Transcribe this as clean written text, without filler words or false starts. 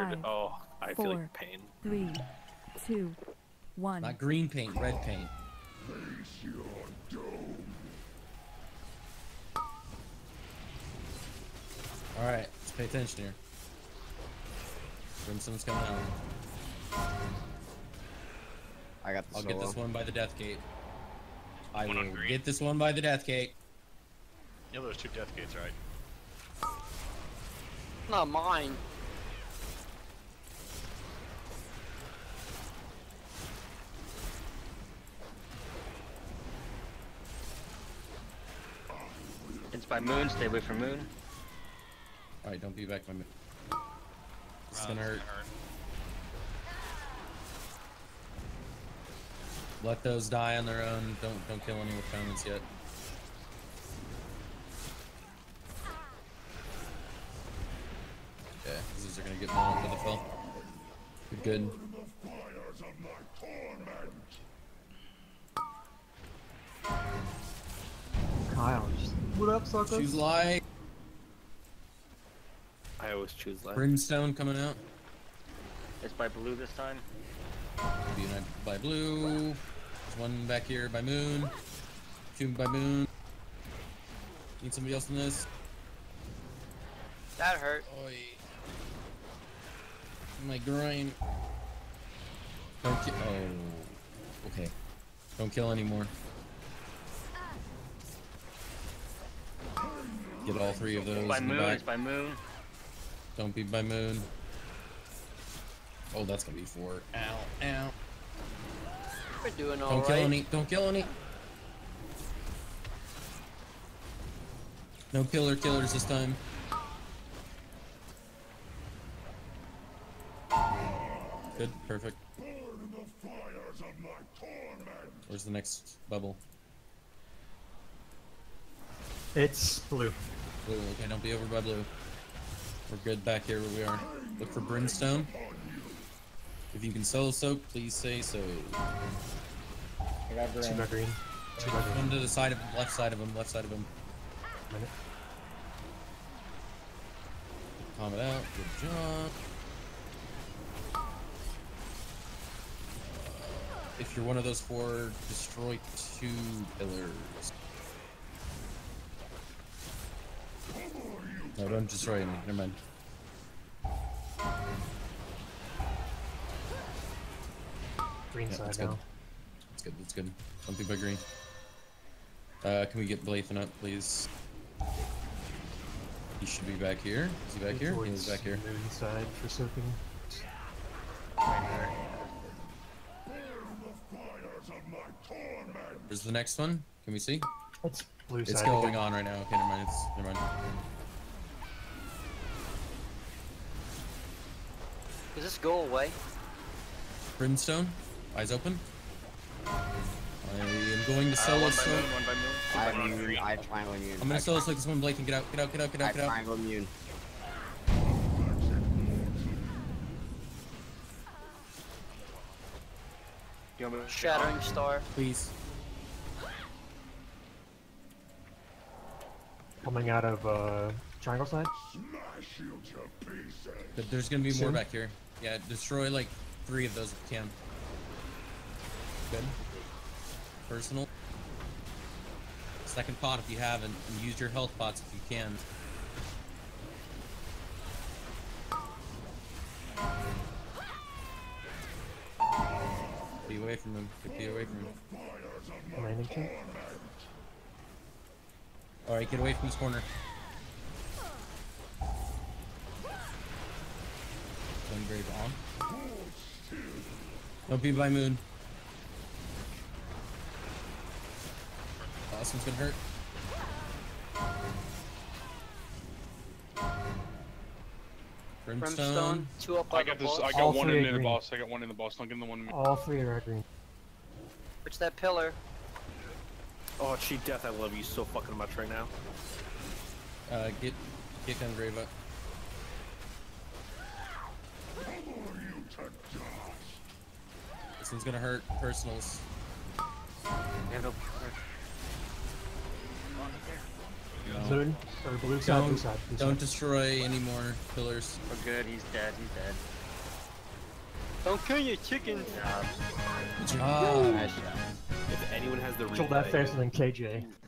Five, Oh, I feel like pain. 3, 2, 1. Not green paint, red paint. Face your doom. Alright, let's pay attention here. Brimstone's coming out. I got the I'll solo. get this one by the death gate. I One on will green. get this one by the death gate. You know there's 2 death gates, right? Not mine. It's by Moon, stay away from Moon. Alright, don't be back by me. This is Wow, gonna that's hurt. Let those die on their own. Don't kill any with fountains yet. Okay, these are gonna get blown up with the fell. Good. The fires of my torment. Kyle, just what up, suckers? Choose light. I always choose life. Brimstone coming out. It's by Blue this time. Be united by blue. There's one back here by moon. 2 by moon. Need somebody else in this. That hurt. Oi. My groin. Don't kill. Oh. Okay. Don't kill anymore. Get all 3 of those By in the Moon, back. it's by Moon. Don't be by moon. Oh, that's gonna be 4. Ow, ow. We're doing Don't alright. kill any. Don't kill any. No killers this time. Good, perfect. Burn in the fires of my torment. Where's the next bubble? It's blue. Blue, okay, don't be over by blue. We're good back here where we are. Look for brimstone. If you can solo soak, please say so. I got Two green. by green. Two by green. One to the side of left side of him, left side of him. Minute. Calm it out. Good job. If you're one of those 4, destroy 2 pillars. No, don't destroy any. Never mind. Green Yeah, side that's good. now. That's good. That's good. Don't be by green. Can we get Blathen up, please? He should be back here. Is he back here? He is back here. Moon side for soaking. Burn the fires of my torment. Where's the next one? Can we see? It's blue It's side. going on right now. Okay, never mind. Never mind. Does this go away? Brimstone, eyes open. I am going to solo One by soak. Moon, one by Moon. I One on immune. green. I triangle immune. I'm gonna solo soak this one. Blathen, get out, get out, get out, get I out, get out. triangle immune. You want me to Shattering Star. Please. Coming out of triangle side. Smash you to pieces. But there's gonna be more Soon? back here. Yeah, destroy like 3 of those if you can. Good. Personal. Second pot if you haven't, and use your health pots if you can. Be away from him. Be away from him. Remaining 2. Alright, get away from this corner. Gungrave on. Don't be by moon. This one's gonna hurt. Brimstone. Brimstone. 2 up by I got the this. boss. I got All one 3 in are the green. boss. I got one in the boss. Don't give them the one. All 3 are at green. Which that pillar? Oh, Chief Death, I love you so fucking much right now. Get Gungrave up. This one's gonna hurt. Personals. Handle. No. Moon or blue side. Blue side. Blue Don't side. destroy any more pillars. We're good, he's dead, he's dead. Don't kill your chickens. Ah, Nice shot. If anyone has the Killed that replay, faster than KJ.